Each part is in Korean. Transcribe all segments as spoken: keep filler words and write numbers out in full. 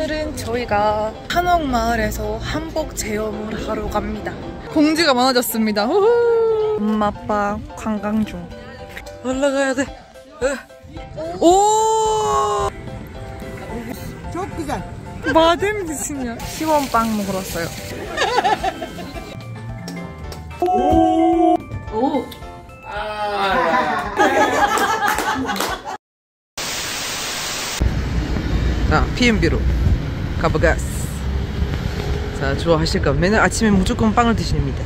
오늘은 저희가 한옥마을에서 한복 체험을 하러 갑니다. 공지가 많아졌습니다. 후후. 엄마 아빠 관광 중. 올라가야 돼. 오! Çok güzel. 마뎀 미친이야. 시원빵 먹으러 왔어요. 오! 오! 자, 피엠비로 가보가스. 자, 좋아하실까? 맨날 아침에 무조건 빵을 드십니다.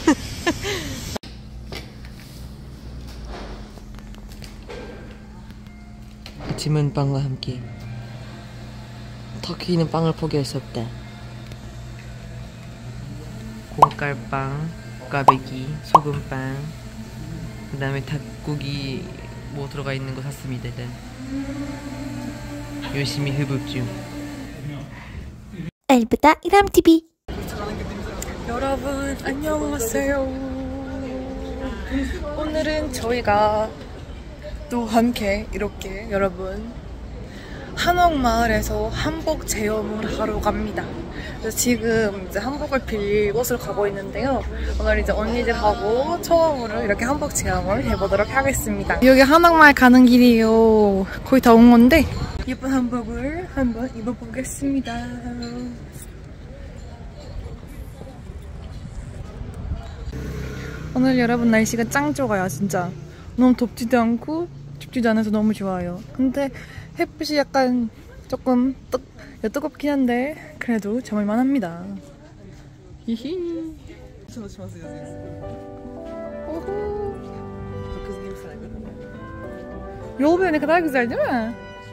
아침은 빵과 함께 터키는 빵을 포기할 수 없다. 콩깔빵, 꽈배기, 소금빵, 그 다음에 닭고기 뭐 들어가 있는 거 샀습니다. 일단 열심히 흡입 중. 엘브다 이람티비. 여러분 안녕하세요. 오늘은 저희가 또 함께 이렇게 여러분 한옥마을에서 한복 체험을 하러 갑니다. 그래서 지금 이제 한복을 빌릴 곳으로 가고 있는데요. 오늘 이제 언니들하고 처음으로 이렇게 한복 체험을 해보도록 하겠습니다. 여기 한옥마을 가는 길이에요. 거의 다 온 건데 예쁜 한복을 한번 입어보겠습니다. 오늘 여러분 날씨가 짱 좋아요. 진짜 너무 덥지도 않고 춥지도 않아서 너무 좋아요. 근데 햇빛이 약간 조금 뜨, 뜨겁긴 한데 그래도 참을만 합니다. 히히. Yol böyle ne kadar güzel değil mi?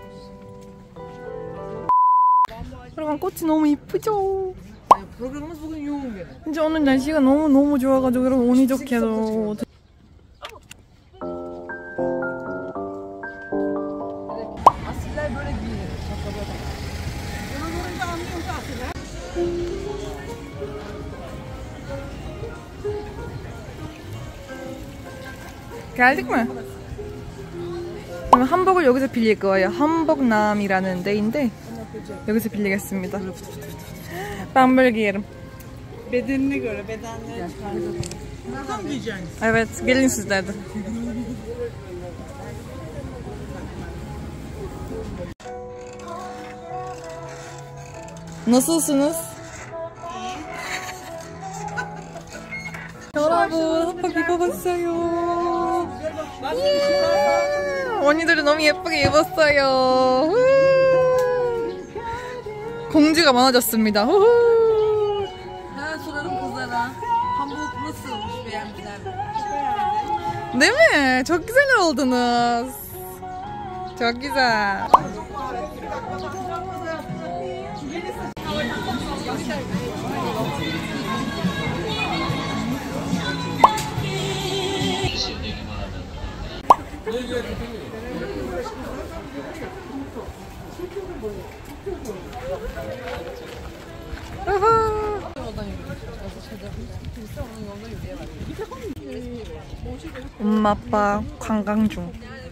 여러분 꽃이 너무 이쁘죠? 프로그램은 bugün yoğun gene. 진짜 오늘 날씨가 너무 너무 좋아가지고 여러분 운이 좋게도 Asiller böyle giyinir. Bunu görünce anlıyoruz asiller. Geldik mi? 그럼 한복을 여기서 빌릴 거예요. 한복남이라는 데인데 여기서 빌리겠습니다. Ben böyle giyerim. Bedenine göre bedenleri çıkartalım. Buradan mı giyeceksin? Evet, gelin sizler de. Nasılsınız? 여러분 한복 입어봤어요. 언니들이 너무 예쁘게 입었어요. 공지가 많아졌습니다. Ha, soralım kızlara. Hamburg nasılmış, beğendiler mi? Değil mi? Çok güzel oldunuz. Çok güzel. 엄마 아빠 관광 중.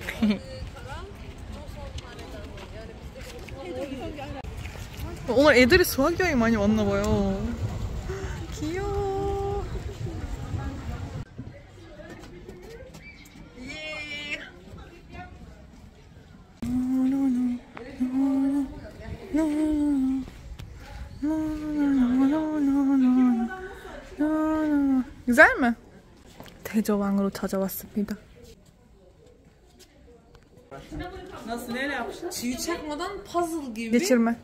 오늘 애들이 수학여행 많이 왔나봐요. 귀여워. Güzel mi? 대저왕으로 찾아왔습니다. Nasıl, nereye yapmışsın? Çivi çakmadan puzzle gibi. Geçirme.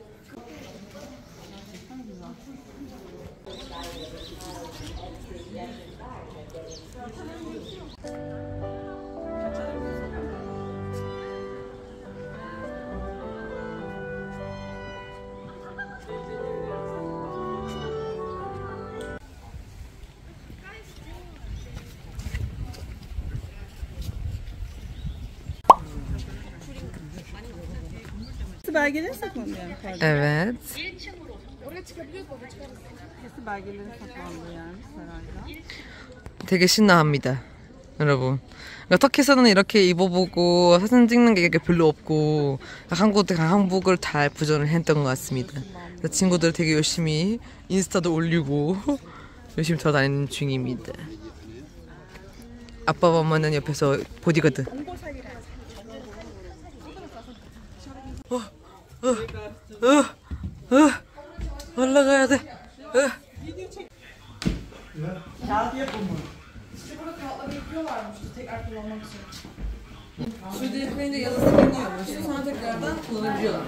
Belgeleri saklandı yani. Pardon. Evet. Belgeleri saklandı yani sarayda. 되게 신나합니다. 여러분. 그러니까 터키에서는 이렇게 입어보고 사진 찍는 게 별로 없고 한국 한국을 다 부전을 했던 것 같습니다. 그래서 친구들 되게 열심히 인스타도 올리고 열심히 돌아다니는 중입니다. 아빠 엄마는 옆에서 보디가드. 어, 어, 어, 어, 올라가야 돼. 어. Şu defneyi de yazısı bilmiyormuş. Sonra tekrardan kullanabiliyorlar.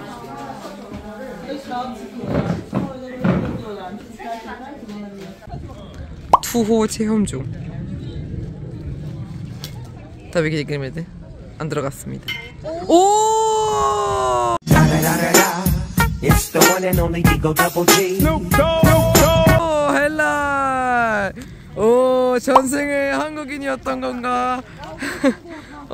투호 체험 중. 다 왜 girmedi? 안 들어갔습니다. 오! It's the one and only Digo Double G. 오, 헬라. 오, 전생에 한국인이었던 건가? 오,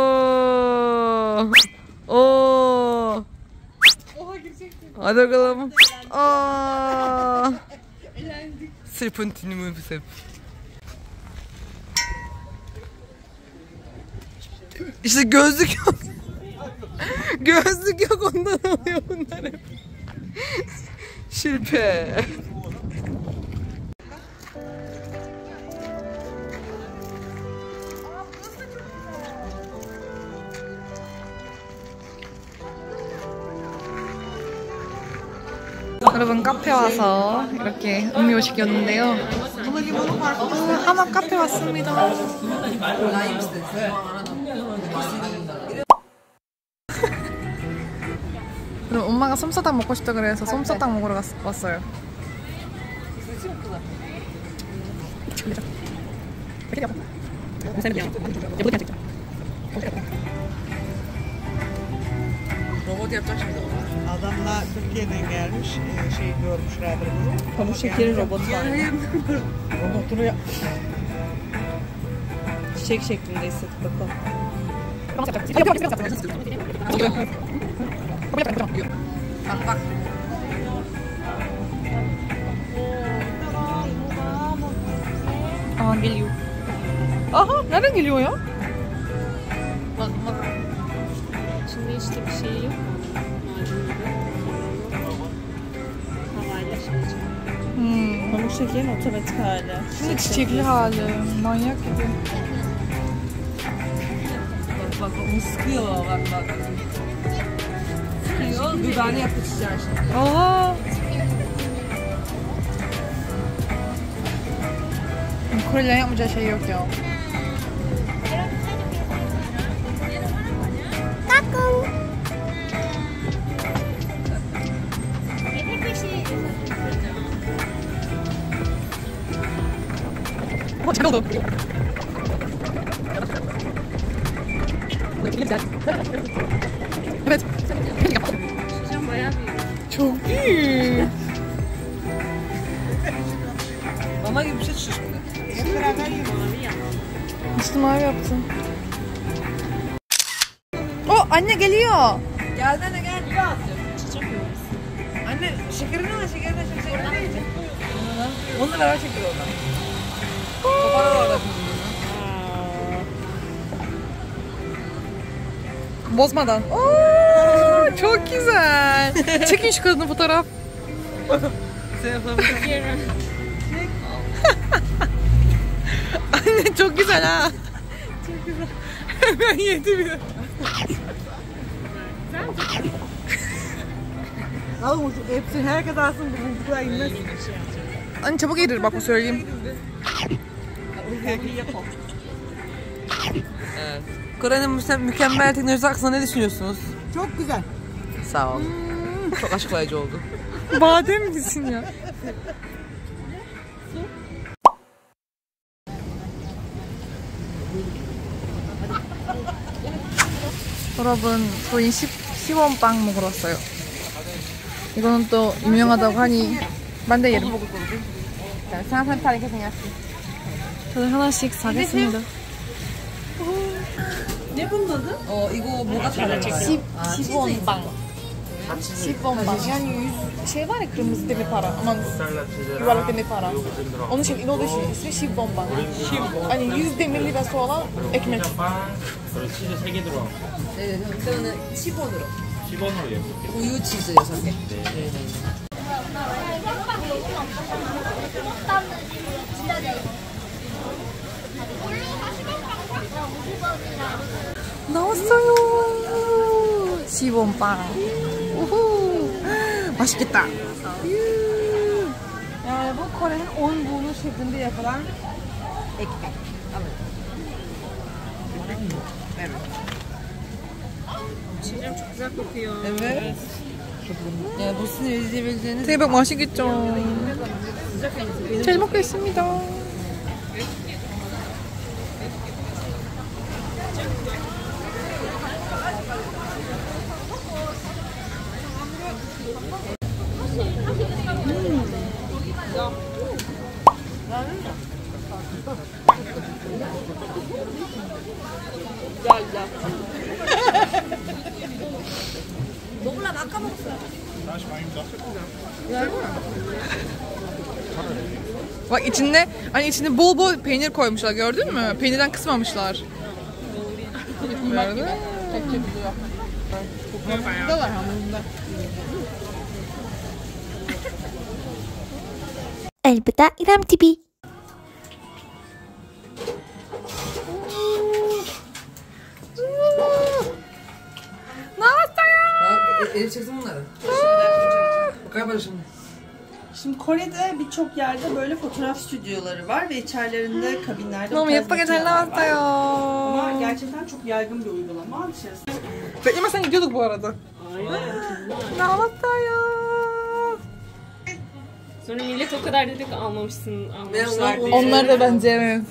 오. Hadi bakalım. Aa. 슬픈 뒷모습. İşte gözlük yok. gözlük yok, ondan oluyor bunlar hep. 실패. 여러분 카페 와서 이렇게 음료 시켰는데요. 음, 하나 카페 왔습니다. 그럼 엄마가 솜사탕 먹고 싶다 그래서 솜사탕 먹으러 갔, 왔어요. Robot yapacak. Adamlar Türkiye'den gelmiş, e, şey görmüşlerdir bunu. Pamuk şekeri robot var. Robotunu yap. Çiçek şeklinde istedik bakalım. Bak bak. Aa geliyor. Aha nereden geliyor ya? Bak bak. Şimdi işte bir şey yok. Havayla şey çıkıyor. Hmm. Pamuk şekerin otomatik hali. Şimdi çiçekli hali. Manyak gibi. Bak bak onu sıkıyor bak bak. Sıkıyor, dudağını yapışacak şimdi. Aha. Korelilerin yapmayacağı şey yok ya. 잘 oldu. Evet. Şişem bayağı büyük. Çok büyük. Mama gibi bir şey düşüyor şimdi. Mavi ya. İşte mavi yaptım. O anne geliyor. Geldi anne gel. Çiçek yiyoruz. Anne şekerini al, şekerini al, şekerini al. Onunla beraber şeker oradan. Kopara orada şimdi. Bozmadan. Oo, çok güzel. Çekin şu kadının fotoğraf. Sen yapabilirsin. Anne çok güzel ha. Çok güzel. Hemen yedi bir. Al hepsini herkes alsın bu kadar inmez. Anne çabuk yedir bak o söyleyeyim. Evet. Kore'nin mü- mükemmel teknolojisi hakkında ne düşünüyorsunuz? Çok güzel. Sağ ol. Çok açıklayıcı oldu. Badem misin ya? 여러분, 저희 십 원 빵 먹으러 왔어요. 이거는 또 유명하다고 하니 만대 이름. 생각한다 이렇게 생겼어. 저는 하나씩 사겠습니다. 어 이거 뭐가 달라? 십 원 빵. 십 번 반. Yani yüz şey var ya kırmızı demir para. Aman yuvarlak demir para. Onun şey İnodeşi ismi 십 번 반. Hani yüz demir lirası olan ekmek. 그리고 치즈 세 개 들어가고 네, 그러면 십 원으로. 십 원으로 예. 우유 치즈 여섯 개. 네. 네. 나왔어요. 십 원 빵. 우후. 맛있겠다. Yani bu Kore'nin on bunu şeklinde yapılan ekmek. Alın. Evet. 지금 çok güzel kokuyor. Evet. 야, 무슨 일집일지는 대박 맛있겠죠. 잘 먹겠습니다. Bak içinde, hani içinde bol bol peynir koymuşlar, gördün mü? Peynirden kısmamışlar. Gördün mü? Buradalar hamurunda. Elbette İrem T V. 나왔어요. 일 çeksin bunları. Bakar şimdi. Şimdi Kore'de birçok yerde böyle fotoğraf stüdyoları var ve içerilerinde kabinlerde 너무 bu tarz 예쁘게 잘 makineler var. Ama 나왔어요. gerçekten çok yaygın bir uygulama. Dışarısı Beklemesen gidiyorduk bu arada. 나왔어요. Sonra millet o kadar dedik almamışsın, almamışlar diye. Onlar da bence evet.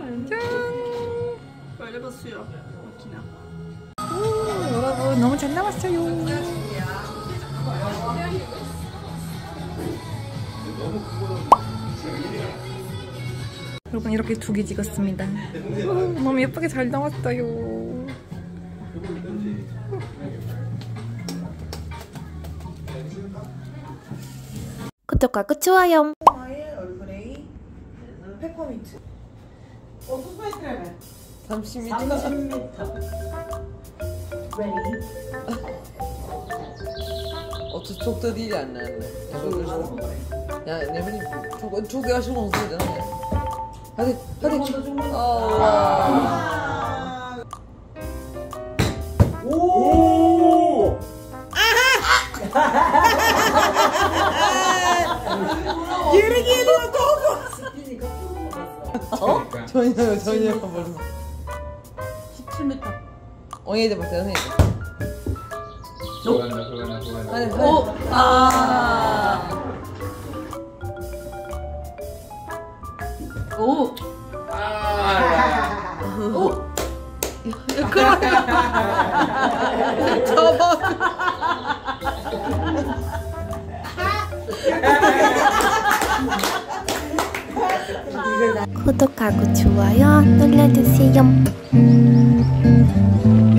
böyle basıyor makine. 여러분 너무 잘 나왔어요. 여러분 이렇게 두 개 찍었습니다. 너무 예쁘게 잘 나왔어요. 구독과 좋아요. 얼그레이 페퍼민트. otuz metre mi? 삼십 미터. 삼십 미터. Ready? otuz çok da değil yani. anne. Ya ne bileyim çok çok yaşlı olsaydı hani. Hadi hadi. Allah. 오! Yere geliyor Tolga. 어? 전혀 전혀 벌써. 십칠 미터. on yedi 벌써 on yedi. 그거나 그거나 그거나 hadi hadi. 오! 아! 오! 오! 구독하고 좋아요 눌러주세요.